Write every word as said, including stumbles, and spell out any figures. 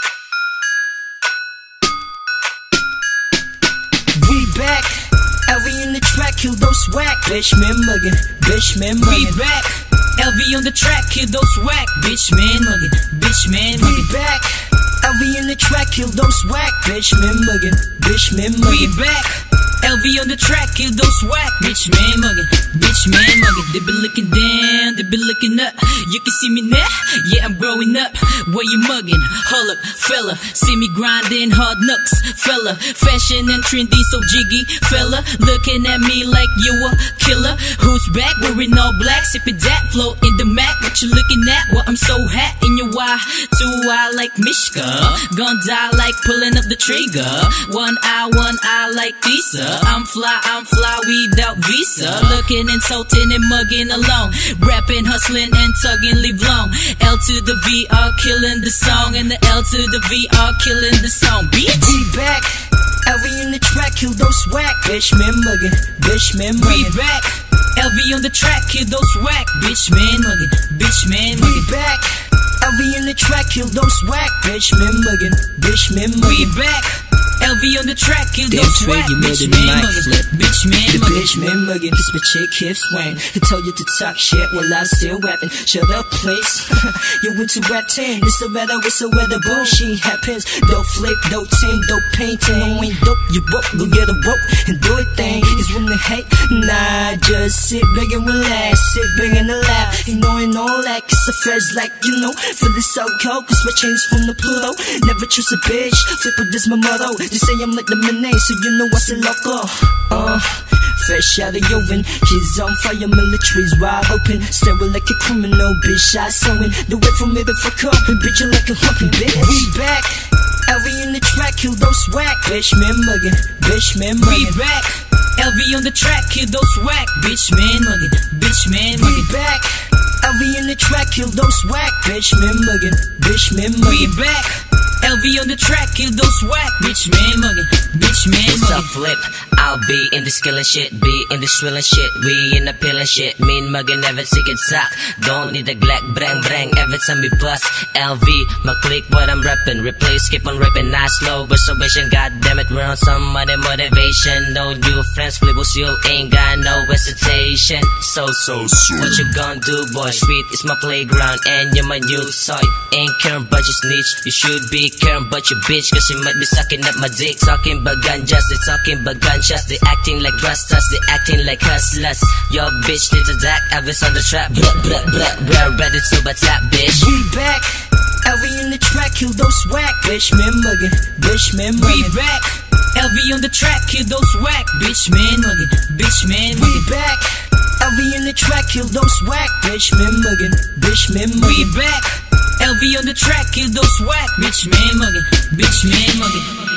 We back, L V in the track, kill those whack. Bitch man muggin', bitch man muggin'. We back, L V on the track, kill those whack. Bitch man muggin', bitch man muggin'. We back, L V in the track, kill those whack. Bitch man muggin', bitch man muggin'. We back, L V on the track, kill those whack. Bitch man muggin', bitch man muggin'. They be looking down, they be looking up. You can see me now, yeah I'm growing up. Where you muggin'? Hold up, fella. See me grinding hard knocks, fella. Fashion and trendy, so jiggy, fella. Looking at me like you a killer. Who's back? Wearing all black, sipping that flow in the Mac. What you looking at? Well I'm so hot in your eye. Two eye like Mishka, gon' die like pulling up the trigger. One eye, one eye like Tisa. I'm fly, I'm fly without visa. Looking, insulting and mugging alone. Rapping, hustling and tugging, leave long. L to the V R killing the song. And the L to the V R killing the song. Bitch, we back, L V in the track, kill those whack. Bitch man muggin', bitch man muggin'. We back, L V on the track, kill those whack. Bitch man muggin', bitch man muggin'. We back, L V in the track, kill those whack. Bitch man muggin', bitch man muggin'. We back, L V on the track, kill those whack. Bitch man muggin', bitch man muggin'. The bitch man muggin', cause my chick hips swing. I told you to talk shit while I'm still rapping. Shut up please, you went to rap ten. It's the weather, it's the weather, bullshit happens. Dope flip, dope ting, dope painting. No ain't dope, you broke, go get a rope and do it thing. Is when they hate, nah, just sit back and relax. Sit back and laugh, ignoring all that. Cause the fresh like, you know, feeling so cold. Cause my chains from the Pluto. Never trust a bitch, flipper this my motto. Just say I'm like the Monet, so you know I say loco. Uh, fresh out of the oven, kids on fire, military's wide open. Staring like a criminal, bitch, I sewing. The way for me to fuck up and bitch you like a humping bitch. We back, L V in the track, kill those whack. Bitch man muggin', bitch man muggin'. We back, L V on the track, kill those whack. Bitch man muggin', bitch man muggin'. We back, L V in the track, kill those whack. Bitch man muggin', bitch man muggin'. We back, L V on the track, kill those whack. Bitch man muggin', bitch man muggin'. What's up flip? I'll be in the skill and shit, be in the thrill and shit. We in the pill and shit, mean muggin' every ticket sock. Don't need a glack, brang brang, every time we bust. L V, my click what I'm reppin'. Replace, keep on rippin', not slow, but salvation. God damn it, we're on some other motivation. No new friends, flibbles, you ain't got no hesitation. So, so, so, what you gonna do, boy? Street is my playground, and you're my new toy. Ain't caring but you snitch, you should be caring but you bitch. Cause you might be sucking up my dick. Talking about ganjas, they talking about gunshots. They acting like rastas, they acting like hustlers. Your bitch needs a dark, Elvis on the trap. Blah, blah, blah, blah, ready to attack, bitch. We back, L V in the track, kill those whack. Bitch man muggin', bitch man muggin'. We back, L V on the track, kill those whack. Bitch man muggin', bitch man muggin'. We back, L V in the track, kill those whack. Bitch man muggin', bitch man muggin'. We back, L V on the track, kill those whack. Bitch man muggin', bitch man muggin'.